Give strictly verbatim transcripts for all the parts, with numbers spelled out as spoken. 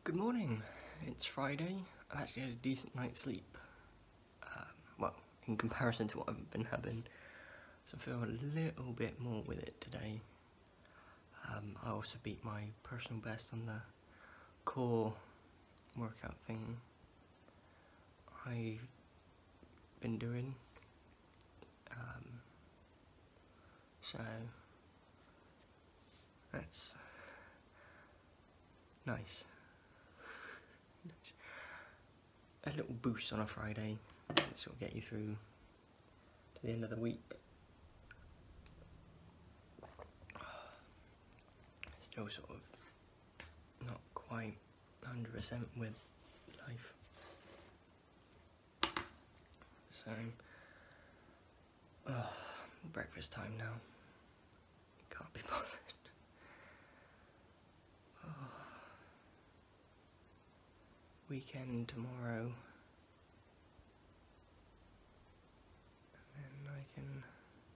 Good morning. It's Friday. I've actually had a decent night's sleep. Um, well, in comparison to what I've been having. So I feel a little bit more with it today. Um, I also beat my personal best on the core workout thing I've been doing. Um, so that's nice. nice. A little boost on a Friday to sort of get you through to the end of the week. Still sort of not quite one hundred percent with life. So, oh, breakfast time now. Can't be bothered. Oh. Weekend tomorrow. And then I can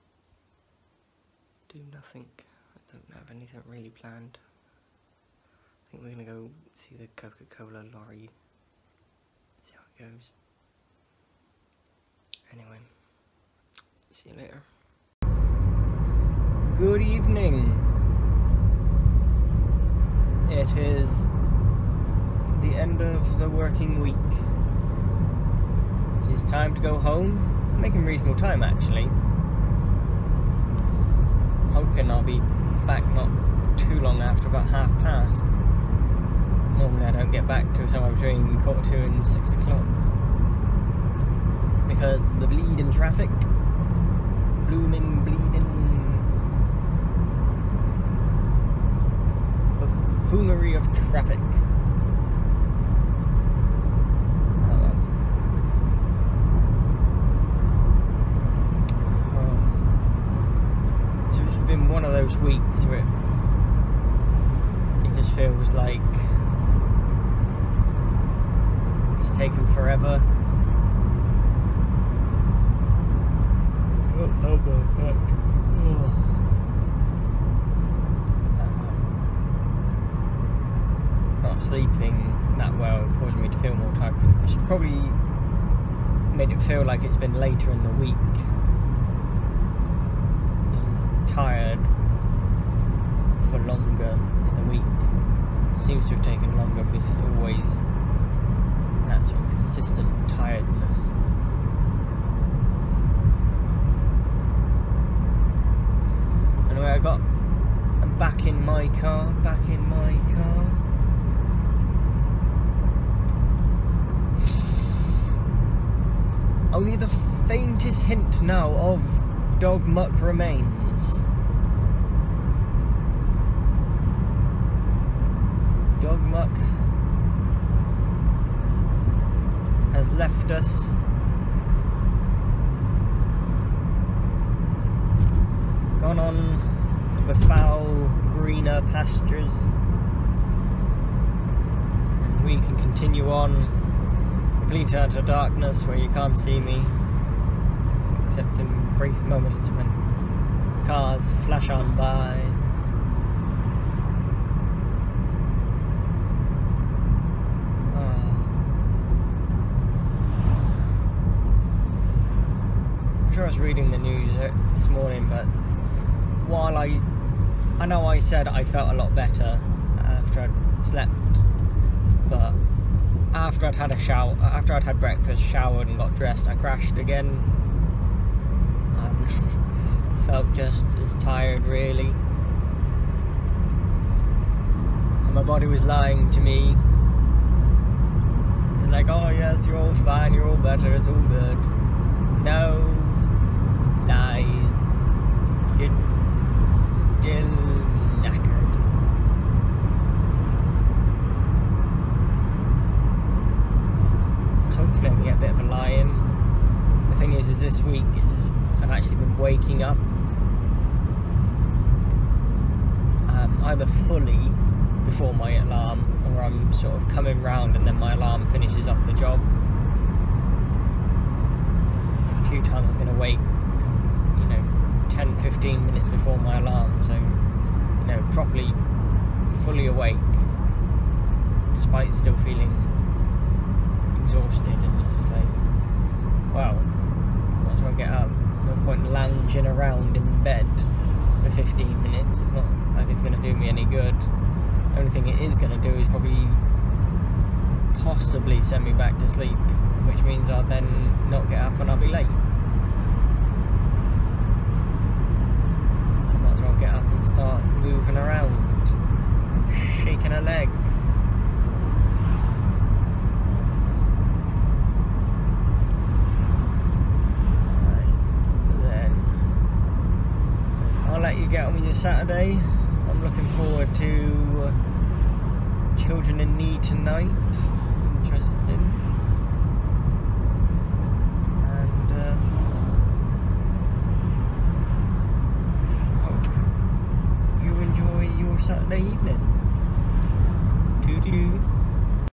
do nothing. I don't have anything really planned. I think we're gonna go see the Coca-Cola lorry. See how it goes. Anyway, see you later. Good evening. It is the end of the working week. It is time to go home. I'm making reasonable time actually. Hoping I'll be back not too long after, about half past. Normally I don't get back till somewhere between quarter two and six o'clock. Because the bleeding traffic, blooming, bleeding, buffoonery of traffic. Oh well. Oh. So it's been one of those weeks where it just feels like it's taken forever. Oh, how about that? Oh. Um, not sleeping that well causing me to feel more tired. It's probably made it feel like it's been later in the week. I'm tired for longer in the week. It seems to have taken longer because it's always that sort of consistent tiredness. Anyway, I got, I'm back in my car, back in my car. Only the faintest hint now of dog muck remains. Dog muck has left us. Gone on the foul, greener pastures, and we can continue on, complete utter darkness where you can't see me, except in brief moments when cars flash on by. Oh. I'm sure I was reading the news this morning, but while I, I know I said I felt a lot better after I'd slept, but after I'd had a shower, after I'd had breakfast, showered and got dressed, I crashed again and felt just as tired really. So my body was lying to me. It's like, oh yes, you're all fine, you're all better, it's all good. No, lies. You're still knackered. Hopefully I can get a bit of a lie in. The thing is, is this week I've actually been waking up um, either fully before my alarm, or I'm sort of coming round and then my alarm finishes off the job. A few times I've been awake, you know, ten fifteen minutes before my alarm, so, you know, properly fully awake despite still feeling exhausted, and it's just like, wow, might as well get up. No point lounging around in bed for fifteen minutes. It's not like it's going to do me any good. The only thing it is going to do is probably possibly send me back to sleep, which means I'll then not get up and I'll be late. So I might as well get up and start moving around, shaking a leg. Right, then I'll let you get on with your Saturday. I'm looking forward to uh, Children in Need tonight. Interesting. And uh, hope you enjoy your Saturday evening. Toodaloo.